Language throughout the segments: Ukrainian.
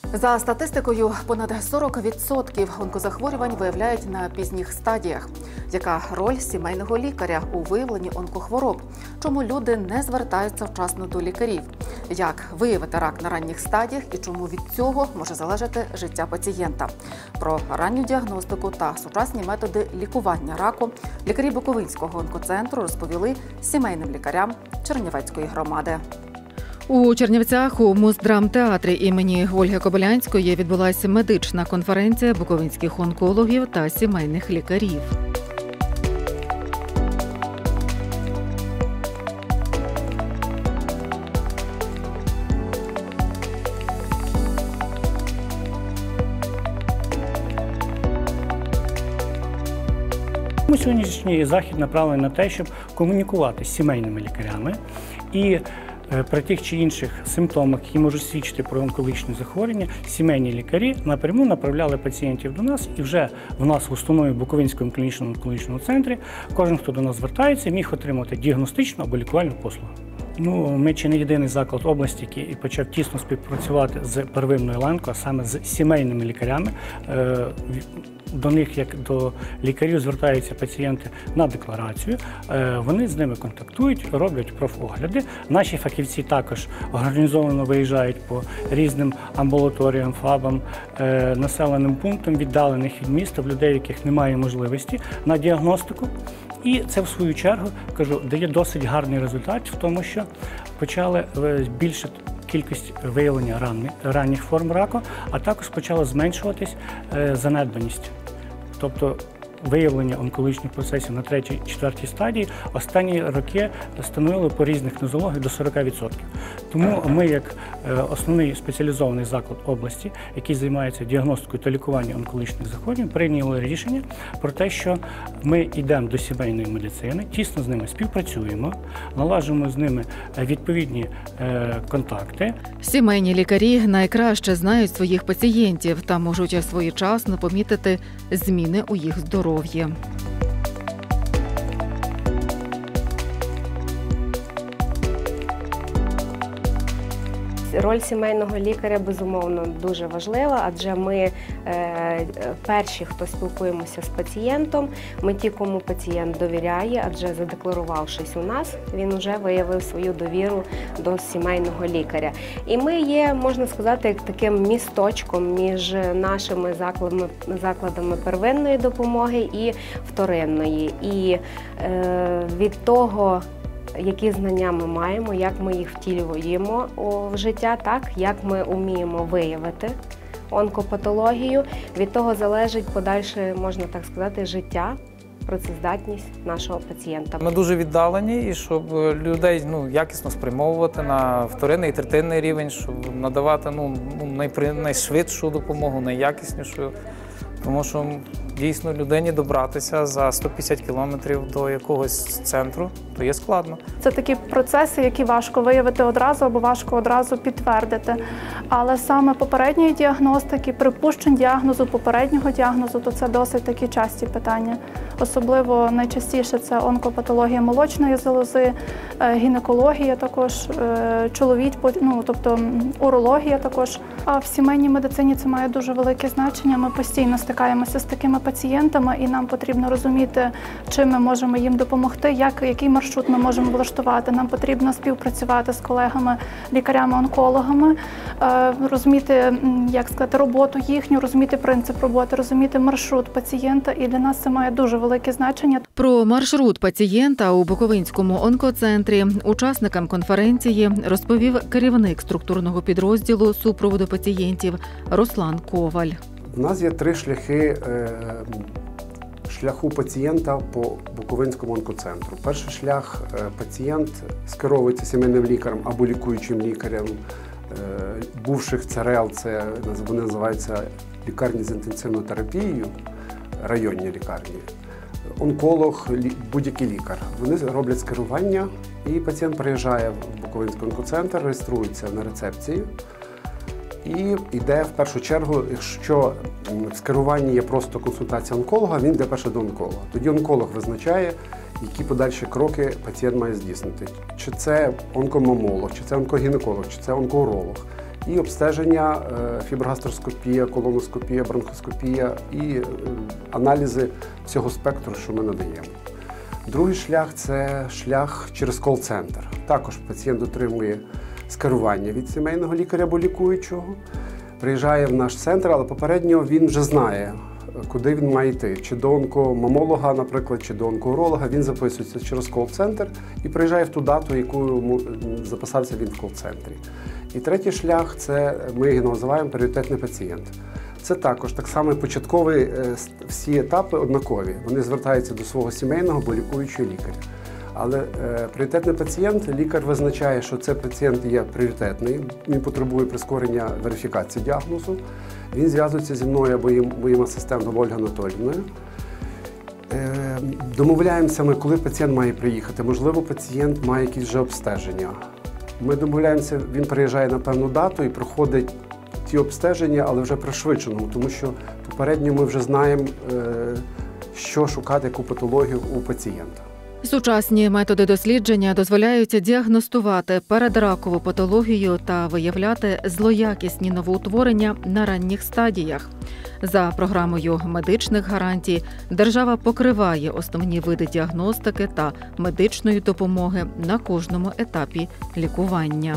За статистикою, понад 40% онкозахворювань виявляють на пізніх стадіях. Яка роль сімейного лікаря у виявленні онкохвороб? Чому люди не звертаються вчасно до лікарів? Як виявити рак на ранніх стадіях і чому від цього може залежати життя пацієнта? Про ранню діагностику та сучасні методи лікування раку лікарі Буковинського онкоцентру розповіли сімейним лікарям Чернівецької громади. У Чернівцях у Муздрамтеатрі імені Ольги Кобилянської відбулася медична конференція буковинських онкологів та сімейних лікарів. Сьогоднішній захід направлений на те, щоб комунікувати з сімейними лікарями і при тих чи інших симптомах, які можуть свідчити про онкологічне захворювання, сімейні лікарі напряму направляли пацієнтів до нас, і вже в нас в установі Буковинському клінічному онкологічному центрі кожен, хто до нас звертається, міг отримати діагностичну або лікувальну послугу. Ми чи не єдиний заклад області, який почав тісно співпрацювати з первинною ланкою, а саме з сімейними лікарями. До них, як до лікарів, звертаються пацієнти на декларацію, вони з ними контактують, роблять профогляди. Наші фахівці також організовано виїжджають по різним амбулаторіям, ФАБам, населеним пунктам, віддалених від міста, в людей, яких немає можливості на діагностику. І це, в свою чергу, кажу, дає досить гарний результат в тому, що почали збільшити кількість виявлення ранніх форм раку, а також почала зменшуватись занедбаність. Тобто виявлення онкологічних процесів на 3-4 стадії останні роки становили по різних нозологіях до 40%. Тому ми, як основний спеціалізований заклад області, який займається діагностикою та лікуванням онкологічних захворювань, прийняли рішення про те, що ми йдемо до сімейної медицини, тісно з ними співпрацюємо, налагоджуємо з ними відповідні контакти. Сімейні лікарі найкраще знають своїх пацієнтів та можуть своєчасно помітити зміни у їх здоров'ї. Роль сімейного лікаря, безумовно, дуже важлива, адже ми перші, хто спілкуємося з пацієнтом, ми ті, кому пацієнт довіряє, адже задекларувавшись у нас, він вже виявив свою довіру до сімейного лікаря. І ми є, можна сказати, як таким місточком між нашими закладами первинної допомоги і вторинної. І від того, які знання ми маємо, як ми їх втілюємо в життя, так, як ми вміємо виявити онкопатологію, від того залежить подальше, можна так сказати, життя, працездатність нашого пацієнта. Ми дуже віддалені, і щоб людей якісно спрямовувати на вторинний і третинний рівень, щоб надавати найшвидшу допомогу, найякіснішу. Тому що дійсно людині добратися за 150 кілометрів до якогось центру, то є складно. Це такі процеси, які важко виявити одразу або важко одразу підтвердити. Але саме попередньої діагностики, припущень діагнозу, попереднього діагнозу, то це досить такі часті питання. Особливо найчастіше це онкопатологія молочної залози, гінекологія також, тобто урологія також. А в сімейній медицині це має дуже велике значення. Ми постійно стикаємося з такими пацієнтами, і нам потрібно розуміти, чим ми можемо їм допомогти, який маршрут ми можемо влаштувати. Нам потрібно співпрацювати з колегами, лікарями-онкологами, розуміти, роботу їхню, розуміти принцип роботи, розуміти маршрут пацієнта, і для нас це має дуже велике значення. Про маршрут пацієнта у Буковинському онкоцентрі учасникам конференції розповів керівник структурного підрозділу супроводу пацієнтів Руслан Коваль. У нас є 3 шляху пацієнта по Буковинському онкоцентру. Перший шлях – пацієнт скеровується сімейним лікарем або лікуючим лікарем бувших ЦРЛ, це вони називаються лікарні з інтенсивною терапією, районні лікарні, онколог, будь-який лікар. Вони роблять скерування, і пацієнт приїжджає в Буковинський онкоцентр, реєструється на рецепції. І йде в першу чергу, якщо в скеруванні є просто консультація онколога, він йде перше до онколога. Тоді онколог визначає, які подальші кроки пацієнт має здійснити. Чи це онкомамолог, чи це онкогінеколог, чи це онкоуролог. і обстеження, фіброгастроскопія, колоноскопія, бронхоскопія і аналізи всього спектру, що ми надаємо. Другий шлях – це шлях через кол-центр. Також пацієнт отримує скерування від сімейного лікаря або лікуючого, приїжджає в наш центр, але попередньо він вже знає, куди він має йти. Чи до онкомамолога, наприклад, чи до онкоуролога. Він записується через кол-центр і приїжджає в ту дату, яку записався він в кол-центрі. І третій шлях – це ми його називаємо пріоритетний пацієнт. Це також так само початкові всі етапи однакові. Вони звертаються до свого сімейного або лікуючого лікаря. Але пріоритетний пацієнт, лікар визначає, що цей пацієнт є пріоритетний, він потребує прискорення верифікації діагнозу. Він зв'язується зі мною або моїм асистентом Ольгою Анатоліївною. Домовляємося ми, коли пацієнт має приїхати. Можливо, пацієнт має якісь вже обстеження. Ми домовляємося, він приїжджає на певну дату і проходить ті обстеження, але вже пришвидшеному, тому що попередньо ми вже знаємо, що шукати, яку патологію у пацієнта. Сучасні методи дослідження дозволяють діагностувати передракову патологію та виявляти злоякісні новоутворення на ранніх стадіях. За програмою медичних гарантій держава покриває основні види діагностики та медичної допомоги на кожному етапі лікування.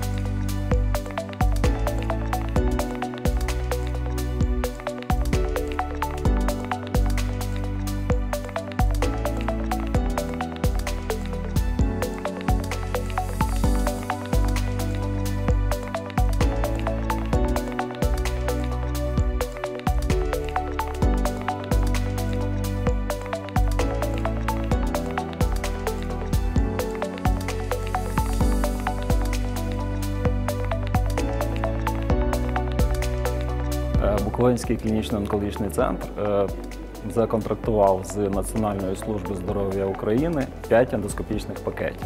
Буковинський клінічний онкологічний центр законтрактував з Національної служби здоров'я України 5 ендоскопічних пакетів.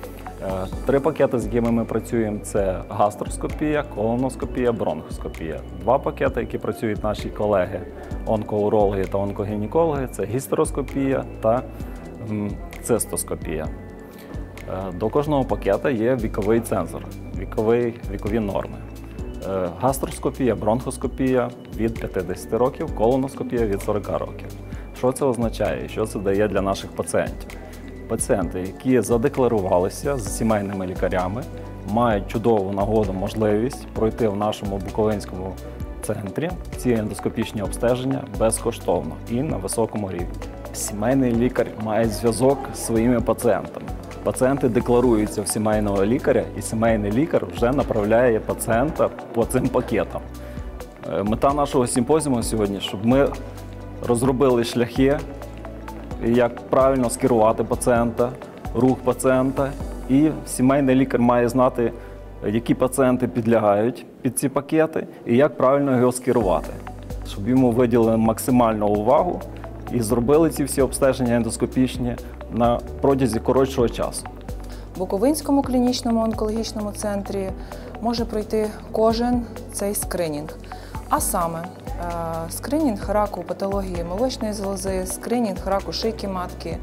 3 пакети, з якими ми працюємо, це гастроскопія, колоноскопія, бронхоскопія. 2 пакети, які працюють наші колеги, онкоурологи та онкогінекологи, це гістероскопія та цистоскопія. До кожного пакета є віковий цензор, вікові норми. Гастроскопія, бронхоскопія від 50 років, колоноскопія від 40 років. Що це означає? Що це дає для наших пацієнтів? Пацієнти, які задекларувалися з сімейними лікарями, мають чудову нагоду, можливість пройти в нашому Буковинському центрі ці ендоскопічні обстеження безкоштовно і на високому рівні. Сімейний лікар має зв'язок з своїми пацієнтами. Пацієнти декларуються в сімейного лікаря, і сімейний лікар вже направляє пацієнта по цим пакетам. Мета нашого симпозіуму сьогодні, щоб ми розробили шляхи, як правильно скерувати пацієнта, рух пацієнта, і сімейний лікар має знати, які пацієнти підлягають під ці пакети і як правильно його скерувати, щоб йому виділили максимальну увагу і зробили ці всі обстеження ендоскопічні на протязі коротшого часу. В Буковинському клінічному онкологічному центрі може пройти кожен цей скринінг. А саме скринінг раку патології молочної залози, скринінг раку шийки матки,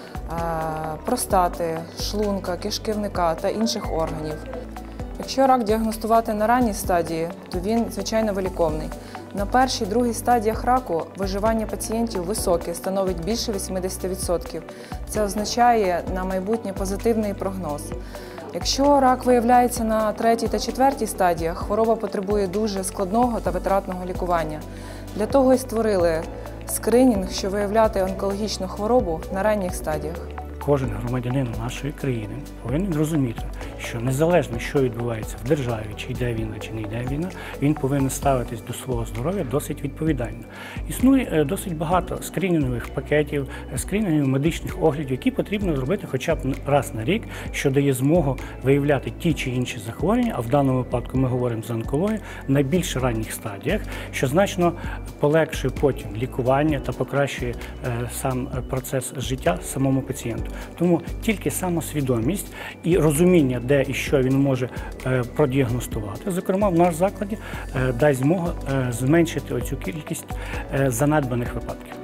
простати, шлунка, кишківника та інших органів. Якщо рак діагностувати на ранній стадії, то він, звичайно, виліковний. На першій, другій стадіях раку виживання пацієнтів високе, становить більше 80%. Це означає на майбутнє позитивний прогноз. Якщо рак виявляється на третій та четвертій стадіях, хвороба потребує дуже складного та витратного лікування. Для того і створили скринінг, щоб виявляти онкологічну хворобу на ранніх стадіях. Кожен громадянин нашої країни повинен розуміти, що незалежно, що відбувається в державі, чи йде війна, чи не йде війна, він повинен ставитись до свого здоров'я досить відповідально. Існує досить багато скринінгових пакетів, скринінгових медичних оглядів, які потрібно зробити хоча б раз на рік, що дає змогу виявляти ті чи інші захворювання, а в даному випадку ми говоримо за онкологію, на більш ранніх стадіях, що значно полегшує потім лікування та покращує сам процес життя самому пацієнту. Тому тільки самосвідомість і розуміння, де і що він може продіагностувати, зокрема в наш закладі, дасть змогу зменшити оцю кількість занедбаних випадків.